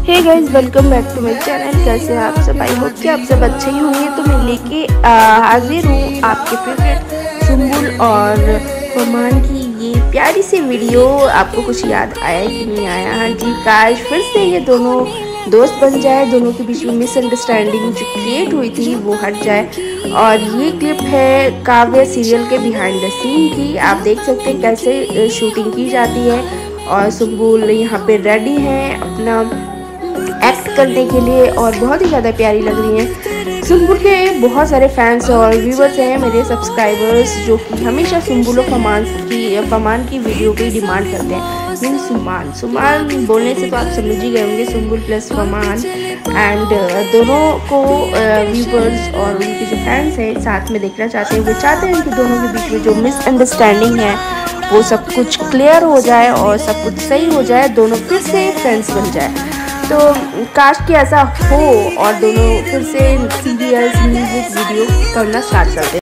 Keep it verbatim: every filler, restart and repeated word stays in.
Hey guys, welcome back to my channel. कैसे हैं आप सब? आई होप कि आप सब अच्छे ही होंगे। तो मैं लेके हाजिर हूँ आपके फेवरेट सुम्बुल और फरमान की ये प्यारी सी वीडियो। आपको कुछ याद आया कि नहीं आया? हाँ जी, काश फिर से ये दोनों दोस्त बन जाए, दोनों के बीच में मिसअंडरस्टैंडिंग जो क्रिएट हुई थी वो हट जाए। और ये क्लिप है काव्य सीरियल के बिहाइंड द सीन की। आप देख सकते हैं कैसे शूटिंग की जाती है और सुम्बुल यहाँ पे रेडी हैं अपना एक्ट करने के लिए और बहुत ही ज़्यादा प्यारी लग रही हैं। सुम्बुल के बहुत सारे फैंस और व्यूवर्स हैं, मेरे सब्सक्राइबर्स, जो कि हमेशा सुम्बुल और फरमान की फरमान की वीडियो की डिमांड करते हैं। मीन सुमान सुमान बोलने से तो आप समझ ही गए होंगे, सुम्बुल प्लस फरमान। एंड दोनों को व्यूवर्स और उनके जो फैंस हैं साथ में देखना चाहते हैं। वो चाहते हैं कि दोनों के बीच में जो मिसअंडरस्टैंडिंग है वो सब कुछ क्लियर हो जाए और सब कुछ सही हो जाए, दोनों फिर से फ्रेंड्स बन जाए। तो काश कि ऐसा हो और दोनों फिर से सीरियल्स, म्यूजिक वीडियो करना स्टार्ट कर दें।